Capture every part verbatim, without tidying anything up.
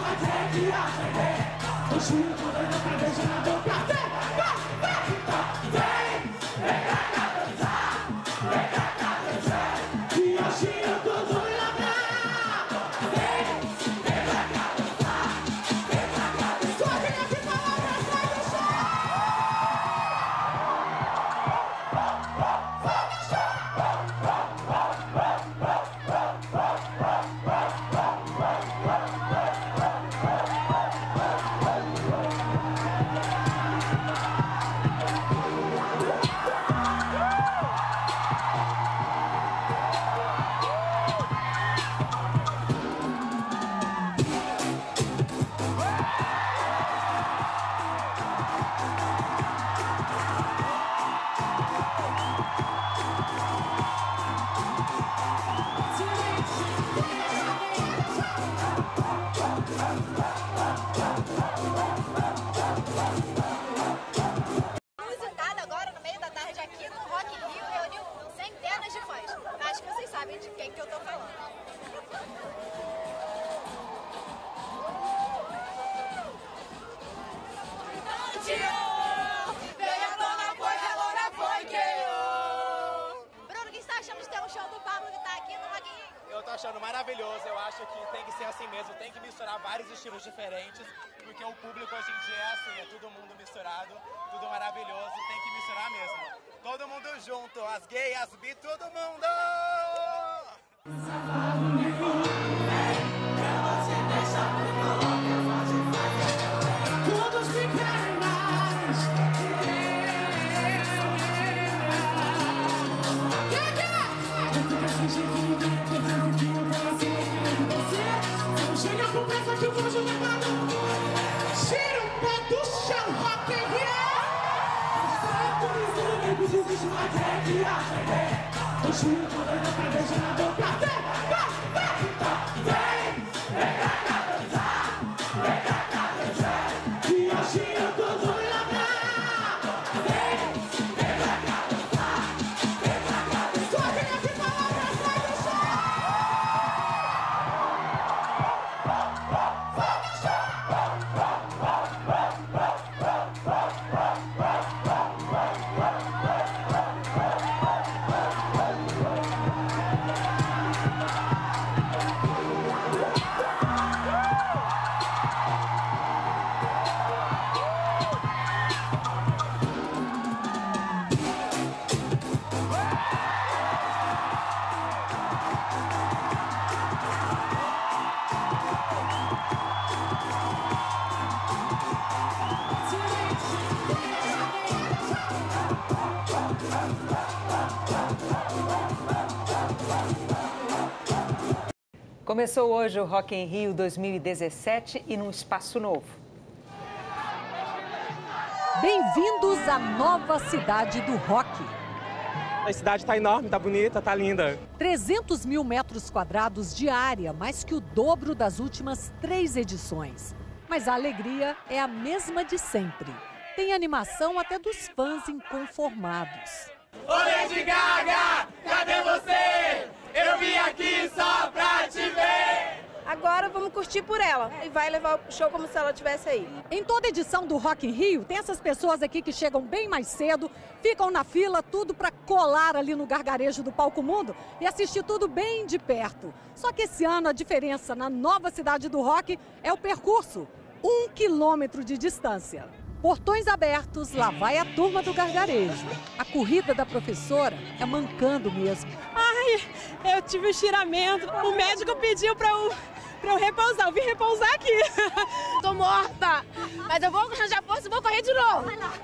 Inusitada agora no meio da tarde aqui no Rock in Rio, reuniu centenas de fãs. Acho que vocês sabem de quem que eu tô falando. Bruno, o que você tá achando de ter um show do Pablo que tá aqui no Rock in Rio? Eu tô achando maravilhoso, eu acho que tem que ser assim mesmo, tem que misturar vários estilos diferentes, porque o público hoje em dia é assim, é todo mundo misturado, tudo maravilhoso, tem que misturar mesmo. Todo mundo junto, as gays, as bi, todo mundo! Tira o pé do chão, Rock in Rio! Começou hoje o Rock in Rio dois mil e dezessete e num espaço novo. Bem-vindos à nova cidade do rock. A cidade está enorme, está bonita, está linda. trezentos mil metros quadrados de área, mais que o dobro das últimas três edições. Mas a alegria é a mesma de sempre. Tem animação até dos fãs inconformados. Ô Lady Gaga, cadê você? Eu vim aqui só pra te ver! Agora vamos curtir por ela e vai levar o show como se ela estivesse aí. Em toda edição do Rock in Rio, tem essas pessoas aqui que chegam bem mais cedo, ficam na fila, tudo para colar ali no gargarejo do Palco Mundo e assistir tudo bem de perto. Só que esse ano a diferença na nova cidade do rock é o percurso, um quilômetro de distância. Portões abertos, lá vai a turma do gargarejo. A corrida da professora é mancando mesmo. Ai, eu tive um estiramento. O médico pediu pra eu, pra eu repousar. Eu vim repousar aqui. Tô morta, mas eu vou arranjar força e vou correr de novo.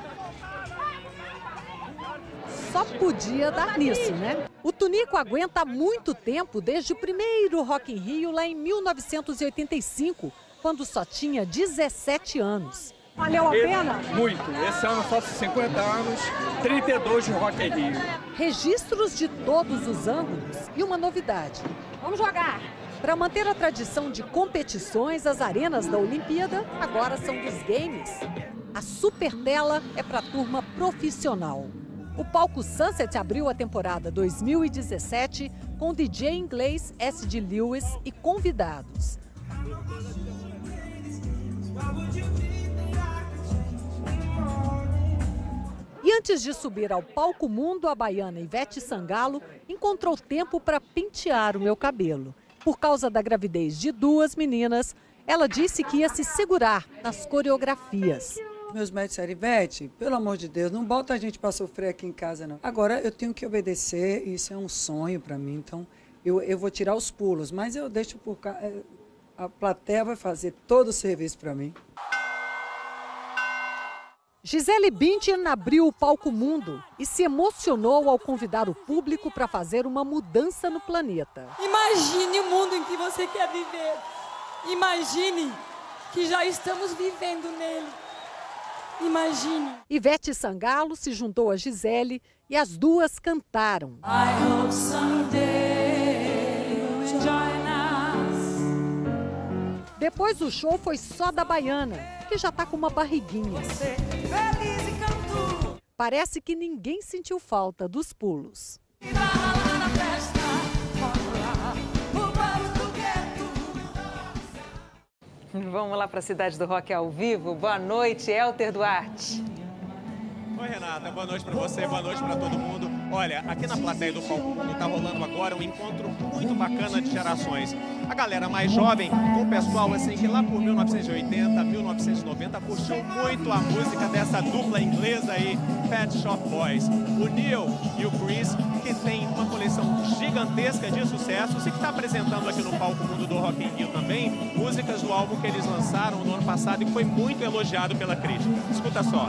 Só podia dar nisso, né? O Tunico aguenta há muito tempo, desde o primeiro Rock in Rio, lá em mil novecentos e oitenta e cinco, quando só tinha dezessete anos. Valeu a pena? Muito. Esse ano faço cinquenta anos, trinta e dois de Rock in Rio. Registros de todos os ângulos e uma novidade. Vamos jogar! Para manter a tradição de competições, as arenas da Olimpíada agora são dos games. A super tela é para a turma profissional. O palco Sunset abriu a temporada dois mil e dezessete com o D J inglês S D Lewis e convidados. E antes de subir ao palco mundo, a baiana Ivete Sangalo encontrou tempo para pentear o meu cabelo. Por causa da gravidez de duas meninas, ela disse que ia se segurar nas coreografias. Meus médicos disseram, Ivete, pelo amor de Deus, não bota a gente para sofrer aqui em casa, não. Agora eu tenho que obedecer, isso é um sonho para mim, então eu, eu vou tirar os pulos, mas eu deixo por cá, a plateia vai fazer todo o serviço para mim. Gisele Bündchen abriu o palco mundo e se emocionou ao convidar o público para fazer uma mudança no planeta. Imagine o mundo em que você quer viver. Imagine que já estamos vivendo nele. Imagine. Ivete Sangalo se juntou a Gisele e as duas cantaram. I hope someday you join us. Depois o show foi só da baiana, que já está com uma barriguinha. Parece que ninguém sentiu falta dos pulos. Vamos lá para a Cidade do Rock ao vivo. Boa noite, Elter Duarte. Oi, Renata. Boa noite para você, boa noite para todo mundo. Olha, aqui na plateia do Palco Mundo está rolando agora um encontro muito bacana de gerações. A galera mais jovem, com o pessoal assim que lá por mil novecentos e oitenta, mil novecentos e noventa, curtiu muito a música dessa dupla inglesa aí, Pet Shop Boys. O Neil e o Chris, que tem uma coleção gigantesca de sucessos e que está apresentando aqui no Palco Mundo do Rock in Rio também músicas do álbum que eles lançaram no ano passado e que foi muito elogiado pela crítica. Escuta só.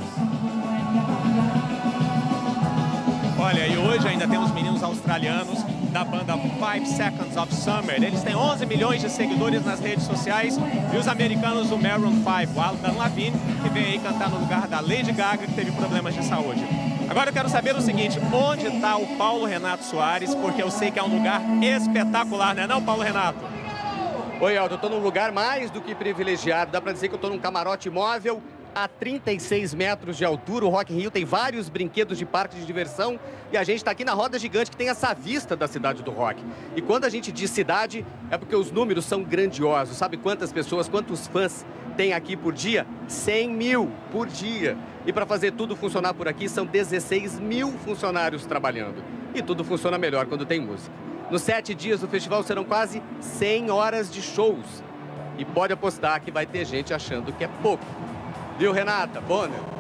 Olha, e hoje ainda tem os meninos australianos da banda Five Seconds of Summer. Eles têm onze milhões de seguidores nas redes sociais. E os americanos do Maroon cinco, o Adam Levine, que vem aí cantar no lugar da Lady Gaga, que teve problemas de saúde. Agora eu quero saber o seguinte, onde está o Paulo Renato Soares? Porque eu sei que é um lugar espetacular, não é não, Paulo Renato? Oi, Aldo, eu estou num lugar mais do que privilegiado. Dá para dizer que eu estou num camarote móvel a trinta e seis metros de altura. O Rock in Rio tem vários brinquedos de parque de diversão e a gente está aqui na roda gigante que tem essa vista da cidade do rock. E quando a gente diz cidade, é porque os números são grandiosos. Sabe quantas pessoas, quantos fãs tem aqui por dia? cem mil por dia. E para fazer tudo funcionar por aqui, são dezesseis mil funcionários trabalhando. E tudo funciona melhor quando tem música. Nos sete dias do festival serão quase cem horas de shows. E pode apostar que vai ter gente achando que é pouco. Viu, Renata? Bonner?